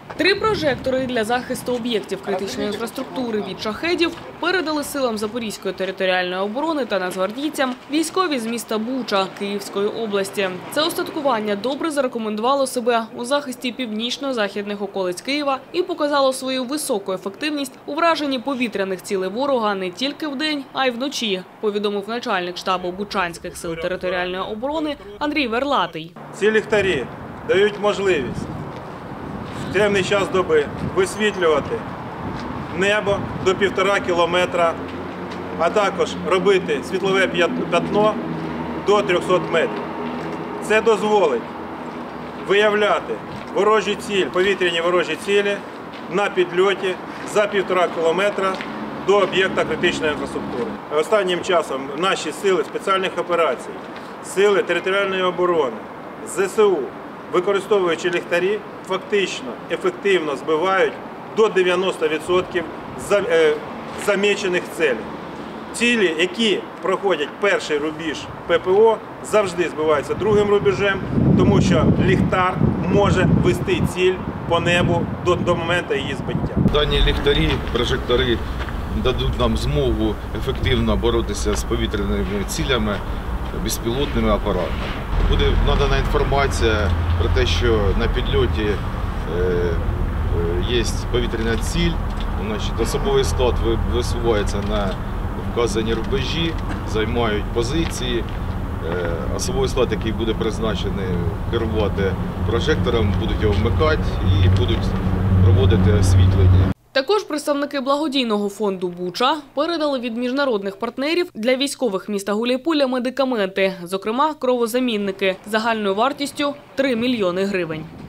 3 прожектори для захисту об'єктів критичної інфраструктури від шахедів передали силам Запорізької територіальної оборони та нацгвардійцям військові з міста Буча Київської області. Це устаткування добре зарекомендувало себе у захисті північно-західних околиць Києва і показало свою високу ефективність у враженні повітряних цілей ворога не тільки вдень, а й вночі, повідомив начальник штабу Бучанських сил територіальної оборони Андрій Верлатий. Ці ліхтарі дають можливість в темний час доби висвітлювати небо до 1,5 кілометра, а також робити світлове пятно до 300 метрів. Це дозволить виявляти ворожі цілі, повітряні ворожі цілі на підльоті за 1,5 кілометра до об'єкта критичної інфраструктури. Останнім часом наші сили спеціальних операцій, сили територіальної оборони, ЗСУ, використовуючи ліхтарі, фактично ефективно збивають до 90% замічених цілей. Цілі, які проходять перший рубіж ППО, завжди збиваються другим рубежем, тому що ліхтар може вести ціль по небу до моменту її збиття. Дані ліхтарі, прожектори дадуть нам змогу ефективно боротися з повітряними цілями, безпілотними апаратами. Буде надана інформація про те, що на підльоті є повітряна ціль, особовий склад висувається на вказані рубежі, займають позиції. Особовий склад, який буде призначений керувати прожектором, будуть його вмикати і будуть проводити освітлення. Також представники благодійного фонду «Буча» передали від міжнародних партнерів для військових міста Гуляйполя медикаменти, зокрема кровозамінники, загальною вартістю 3 мільйони гривень.